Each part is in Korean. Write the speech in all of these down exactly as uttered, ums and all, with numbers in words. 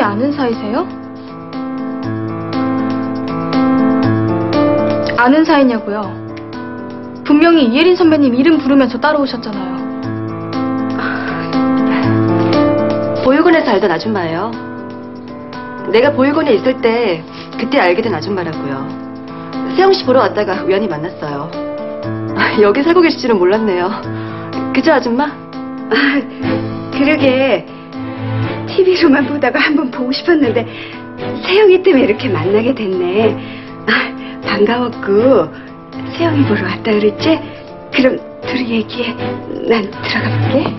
아는 사이세요? 아는 사이냐고요? 분명히 이예린 선배님 이름 부르면서 따라오셨잖아요. 보육원에서 알던 아줌마예요. 내가 보육원에 있을 때 그때 알게 된 아줌마라고요. 세영씨 보러 왔다가 우연히 만났어요. 아, 여기 살고 계실 줄은 몰랐네요. 그죠, 아줌마? 아, 그러게 티비로만 보다가 한번 보고 싶었는데 세영이 때문에 이렇게 만나게 됐네. 아, 반가웠고 세영이 보러 왔다 그랬지? 그럼 둘이 얘기해. 난 들어가 볼게.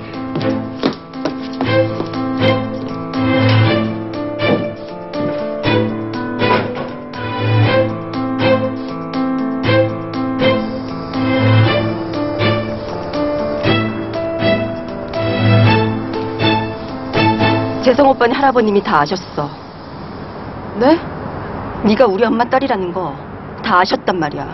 재성 오빠는 할아버님이 다 아셨어. 네? 네가 우리 엄마 딸이라는 거 다 아셨단 말이야.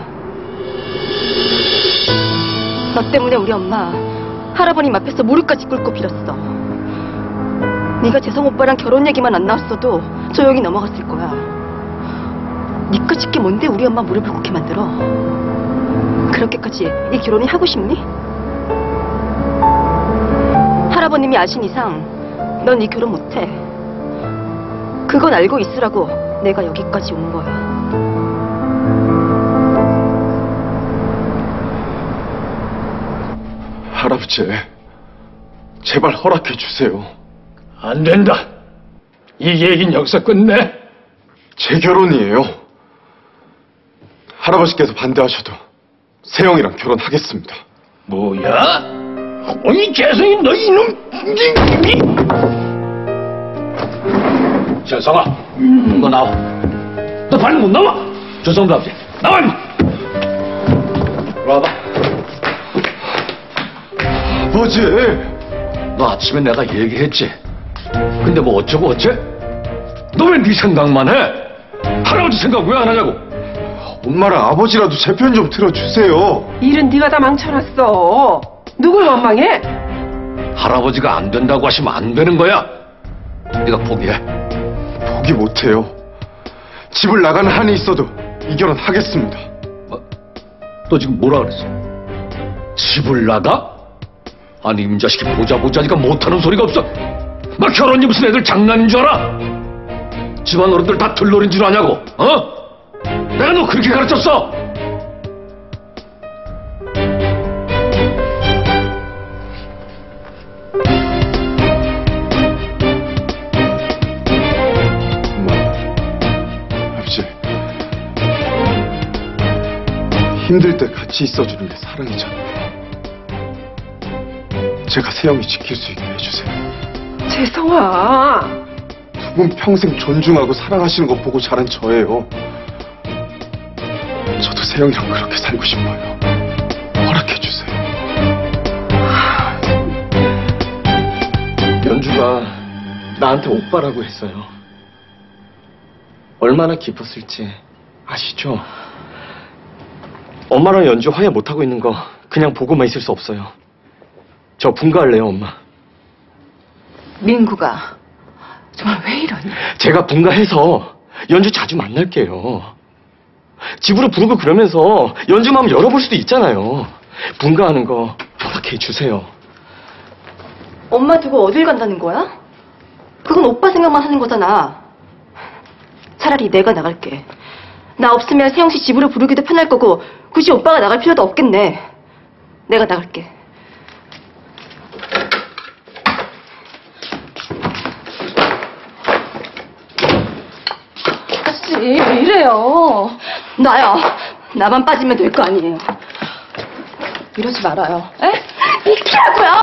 너 때문에 우리 엄마 할아버님 앞에서 무릎까지 꿇고 빌었어. 네가 재성 오빠랑 결혼 얘기만 안 나왔어도 조용히 넘어갔을 거야. 니까 짓게 뭔데 우리 엄마 무릎을 꿇게 만들어? 그렇게까지 이 결혼이 하고 싶니? 할아버님이 아신 이상 넌 이 결혼 못해. 그건 알고 있으라고 내가 여기까지 온 거야. 할아버지, 제발 허락해 주세요. 안 된다. 이 얘기는 여기서 끝내. 제 결혼이에요. 할아버지께서 반대하셔도 세영이랑 결혼하겠습니다. 뭐야? 어이 재성이 너 이놈. 재성아, 너 나와. 너 빨리 못 나와. 조성도 아버지, 나와. 와봐. 아버지! 너 아침에 내가 얘기했지. 근데 뭐 어쩌고 어째? 너 왜 네 생각만 해? 할아버지 생각 왜 안 하냐고. 엄마랑 아버지라도 제 편 좀 들어주세요. 일은 네가 다 망쳐놨어. 누굴 원망해? 할아버지가 안 된다고 하시면 안 되는 거야. 네가 포기해. 포기 못해요. 집을 나가는 한이 있어도 이 결혼 하겠습니다. 뭐, 너 지금 뭐라 그랬어? 집을 나가? 아니 이 자식이 보자 보자니까 못하는 소리가 없어. 막 결혼이 무슨 애들 장난인 줄 알아? 집안 어른들 다 들러린 줄 아냐고. 어? 내가 너 그렇게 가르쳤어? 엄마, 아버지, 힘들 때 같이 있어주는 게 사랑이잖아요. 제가 세영이 지킬 수 있게 해주세요. 재성아. 두 분 평생 존중하고 사랑하시는 거 보고 자란 저예요. 저도 세영이랑 그렇게 살고 싶어요. 허락해주세요. 연주가 나한테 오빠라고 했어요. 얼마나 기뻤을지 아시죠? 엄마랑 연주 화해 못하고 있는 거 그냥 보고만 있을 수 없어요. 저 분가할래요, 엄마. 민구가 정말 왜 이러니? 제가 분가해서 연주 자주 만날게요. 집으로 부르고 그러면서 연주 마음 열어볼 수도 있잖아요. 분가하는 거 허락해 주세요. 엄마 두고 어딜 간다는 거야? 그건 오빠 생각만 하는 거잖아. 차라리 내가 나갈게. 나 없으면 세영씨 집으로 부르기도 편할 거고 굳이 오빠가 나갈 필요도 없겠네. 내가 나갈게. 아저씨 왜 이래요? 나야. 나만 빠지면 될 거 아니에요. 이러지 말아요. 에? 이키라고요!